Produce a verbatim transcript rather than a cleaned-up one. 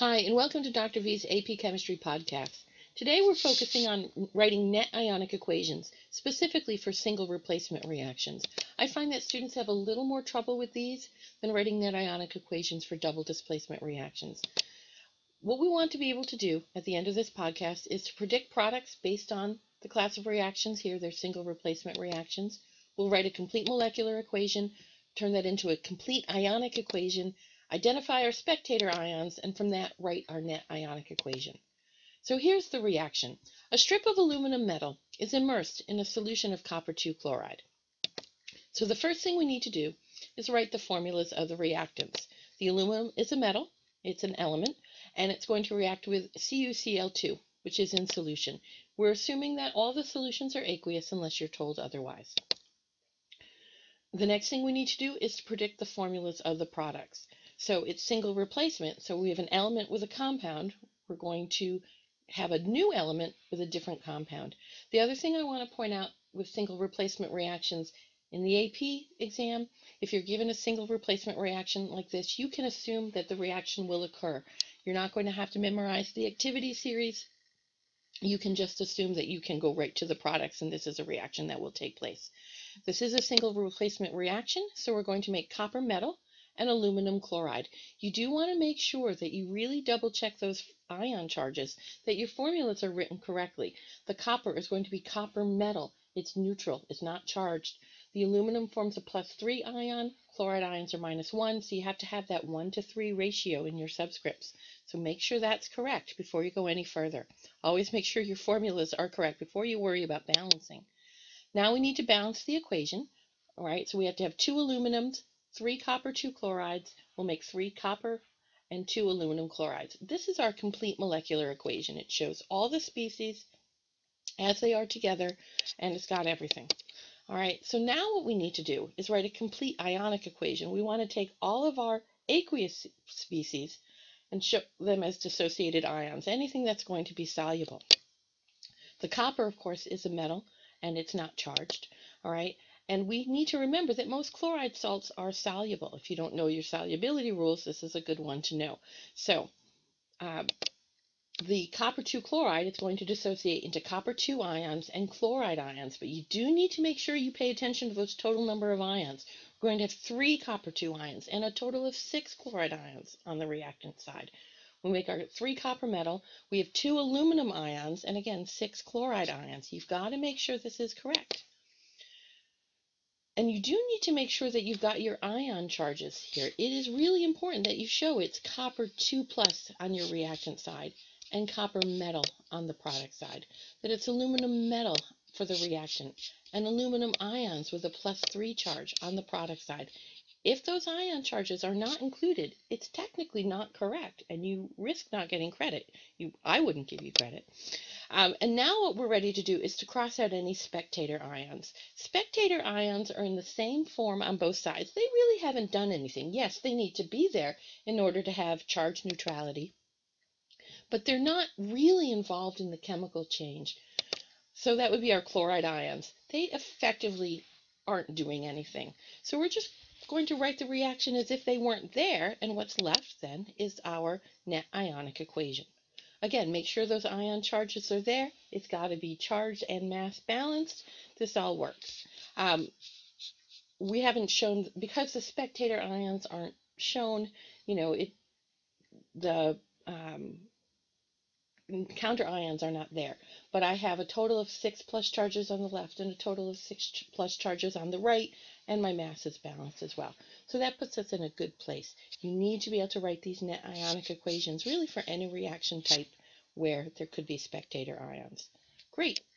Hi, and welcome to Doctor V's A P Chemistry podcast. Today we're focusing on writing net ionic equations, specifically for single replacement reactions. I find that students have a little more trouble with these than writing net ionic equations for double displacement reactions. What we want to be able to do at the end of this podcast is to predict products based on the class of reactions here, they're single replacement reactions. We'll write a complete molecular equation, turn that into a complete ionic equation, identify our spectator ions, and from that write our net ionic equation. So here's the reaction. A strip of aluminum metal is immersed in a solution of copper two chloride. So the first thing we need to do is write the formulas of the reactants. The aluminum is a metal, it's an element, and it's going to react with C u C l two, which is in solution. We're assuming that all the solutions are aqueous unless you're told otherwise. The next thing we need to do is to predict the formulas of the products. So it's single replacement, so we have an element with a compound. We're going to have a new element with a different compound. The other thing I want to point out with single replacement reactions in the A P exam, if you're given a single replacement reaction like this, you can assume that the reaction will occur. You're not going to have to memorize the activity series. You can just assume that you can go right to the products and this is a reaction that will take place. This is a single replacement reaction, so we're going to make copper metal and aluminum chloride. You do want to make sure that you really double check those ion charges, that your formulas are written correctly. The copper is going to be copper metal. It's neutral, it's not charged. The aluminum forms a plus three ion, chloride ions are minus one, so you have to have that one to three ratio in your subscripts. So make sure that's correct before you go any further. Always make sure your formulas are correct before you worry about balancing. Now we need to balance the equation. All right, so we have to have two aluminums, three copper two chlorides. We'll make three copper and two aluminum chlorides. This is our complete molecular equation. It shows all the species as they are together, and it's got everything. All right, so now what we need to do is write a complete ionic equation. We want to take all of our aqueous species and show them as dissociated ions, anything that's going to be soluble. The copper, of course, is a metal, and it's not charged. All right, and we need to remember that most chloride salts are soluble. If you don't know your solubility rules, this is a good one to know. So um, the copper two chloride is going to dissociate into copper two ions and chloride ions, but you do need to make sure you pay attention to those total number of ions. We're going to have three copper two ions and a total of six chloride ions on the reactant side. We make our three copper metal, we have two aluminum ions, and again, six chloride ions. You've got to make sure this is correct. And you do need to make sure that you've got your ion charges here. It is really important that you show it's copper two plus on your reactant side and copper metal on the product side, that it's aluminum metal for the reactant and aluminum ions with a plus three charge on the product side. If those ion charges are not included, it's technically not correct, and you risk not getting credit. You, I wouldn't give you credit. Um, and now what we're ready to do is to cross out any spectator ions. Spectator ions are in the same form on both sides. They really haven't done anything. Yes, they need to be there in order to have charge neutrality, but they're not really involved in the chemical change. So that would be our chloride ions. They effectively aren't doing anything. So we're just going to write the reaction as if they weren't there, and what's left then is our net ionic equation. Again, make sure those ion charges are there. It's got to be charged and mass balanced. This all works. Um, we haven't shown, because the spectator ions aren't shown, you know, it the um, counter ions are not there, but I have a total of six plus charges on the left and a total of six ch plus charges on the right, and my mass is balanced as well. So that puts us in a good place. You need to be able to write these net ionic equations really for any reaction type where there could be spectator ions. Great.